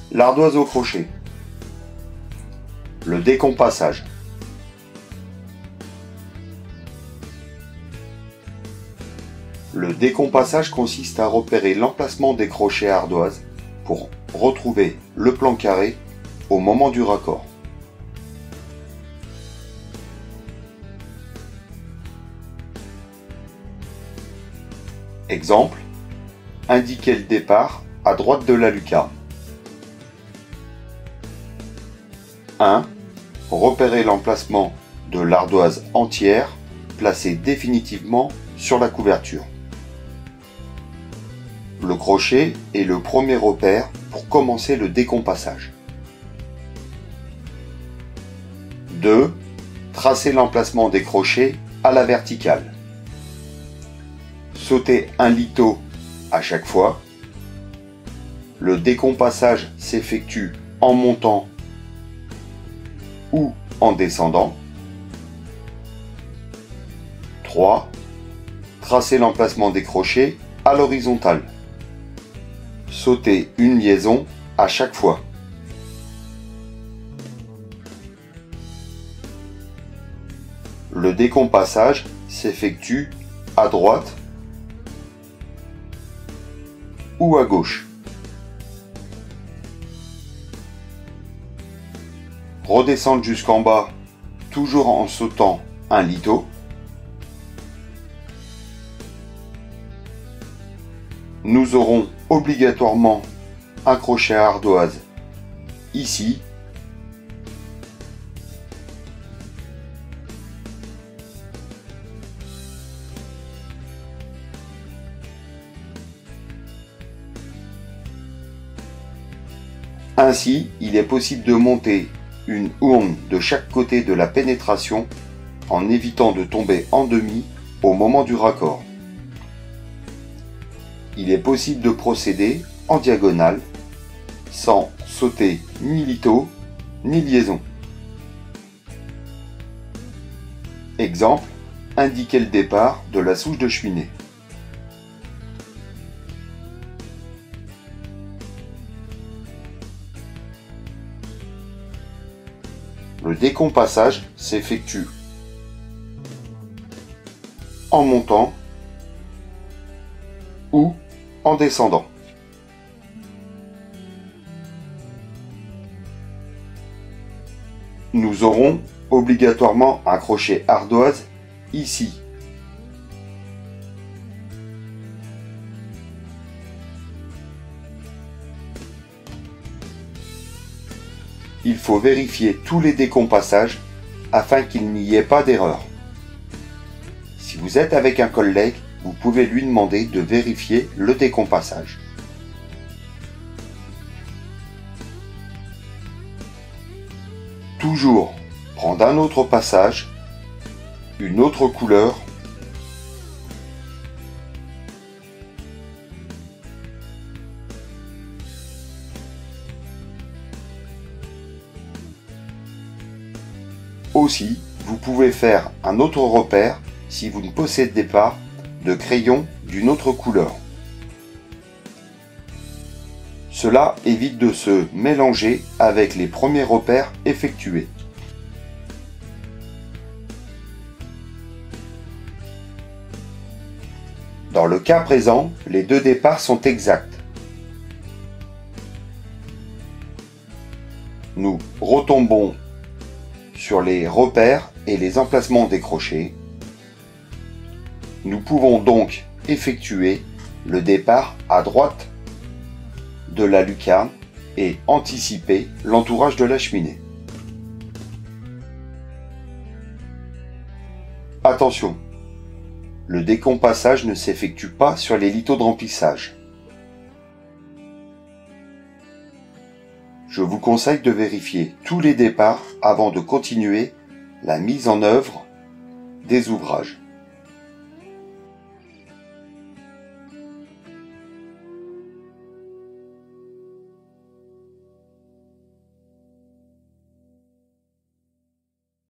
L'ardoise au crochet. Le décompassage. Le décompassage consiste à repérer l'emplacement des crochets à ardoise pour retrouver le plan carré au moment du raccord. Exemple, indiquer le départ à droite de la lucarne. 1. Repérer l'emplacement de l'ardoise entière placée définitivement sur la couverture. Le crochet est le premier repère pour commencer le décompassage. 2. Tracer l'emplacement des crochets à la verticale. Sauter un lito à chaque fois. Le décompassage s'effectue en montant ou en descendant. 3. Tracer l'emplacement des crochets à l'horizontale. Sauter une liaison à chaque fois. Le décompassage s'effectue à droite ou à gauche. Redescendre jusqu'en bas, toujours en sautant un lito. Nous aurons obligatoirement un crochet à ardoise ici. Ainsi, il est possible de monter une hourne de chaque côté de la pénétration en évitant de tomber en demi au moment du raccord. Il est possible de procéder en diagonale sans sauter ni lito ni liaison. Exemple, indiquer le départ de la souche de cheminée. Le décompassage s'effectue en montant ou en descendant. Nous aurons obligatoirement un crochet ardoise ici. Il faut vérifier tous les décompassages afin qu'il n'y ait pas d'erreur. Si vous êtes avec un collègue, vous pouvez lui demander de vérifier le décompassage. Toujours prendre un autre passage, une autre couleur, aussi, vous pouvez faire un autre repère si vous ne possédez pas de crayon d'une autre couleur. Cela évite de se mélanger avec les premiers repères effectués. Dans le cas présent, les deux départs sont exacts. Nous retombons sur les repères et les emplacements des crochets. Nous pouvons donc effectuer le départ à droite de la lucarne et anticiper l'entourage de la cheminée. Attention, le décompassage ne s'effectue pas sur les litos de remplissage. Je vous conseille de vérifier tous les départs avant de continuer la mise en œuvre des ouvrages.